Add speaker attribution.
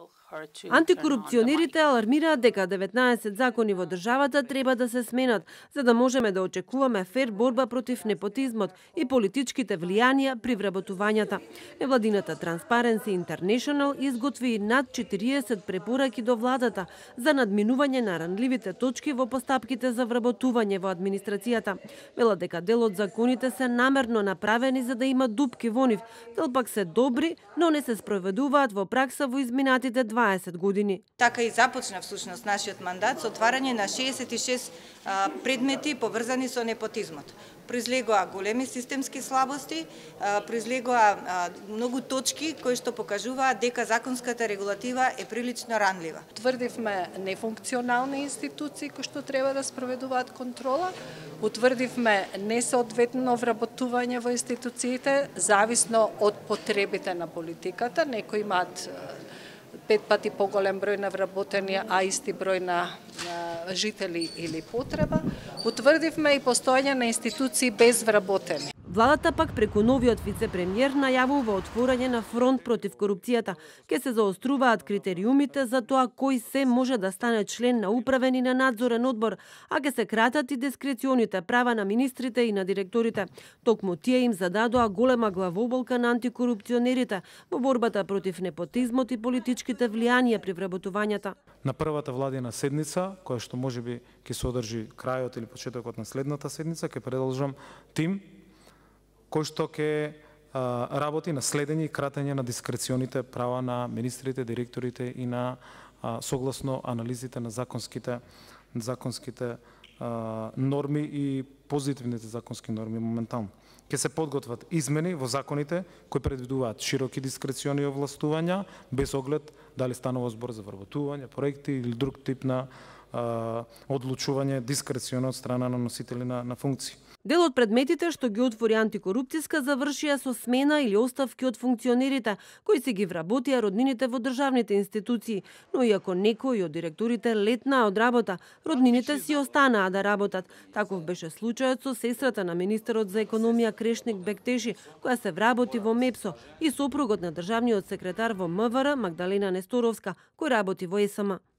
Speaker 1: Антикорупционерите алармираат дека 19 закони во државата треба да се сменат, за да можеме да очекуваме фер борба против непотизмот и политичките влијанија при вработувањата. Невладината Transparency International изготви над 40 препораки до владата за надминување на ранливите точки во постапките за вработување во администрацијата. Велат дека дел од законите се намерно направени за да има дупки во нив, дел пак се добри, но не се спроведуваат во пракса во изминатите 20 години.
Speaker 2: Така и започна всушност нашиот мандат со отварање на 66 предмети поврзани со непотизмот. Произлегоа големи системски слабости, произлегоа многу точки кои што покажуваат дека законската регулатива е прилично ранлива.
Speaker 3: Утврдивме нефункционални институции кои што треба да спроведуваат контрола, утврдивме несоодветно вработување во институциите зависно од потребите на политиката. Некои имаат 5 пати поголем број на вработени, а исти број на жители или потреба. Утврдивме и постоење на институции без вработени.
Speaker 1: Владата пак преку новиот вице-премиер најавува отворање на фронт против корупцијата. Ке се заоструваат критериумите за тоа кој се може да стане член на управен и на надзорен одбор, а ке се кратат и дискреционите права на министрите и на директорите. Токму тие им зададоа голема главоболка на антикорупционерите во борбата против непотизмот и политичките влијанија при вработувањата.
Speaker 4: На првата владина седница, која што можеби ќе се одржи крајот или почетокот на следната седница, ќе продолжам тим кој што ќе работи на следење и кратење на дискреционите права на министрите, директорите и на согласно анализите на законските норми и позитивните законски норми моментално. Ќе се подготват измени во законите кои предвидуваат широки дискрециони овластувања без оглед дали станува збор за вработување, проекти или друг тип на одлучување дискреционо од страна на носители на функции.
Speaker 1: Дел од предметите што ги отвори антикорупцијска завршија со смена или оставки од функционерите кои си ги вработија роднините во државните институции, но иако некои од директорите летнаа од работа, роднините си останаа да работат. Таков беше случајот со сестрата на министерот за економија Крешник Бектеши, која се вработи во МЕПСО, и сопругот на државниот секретар во МВР Магдалена Несторовска, кој работи во СМ.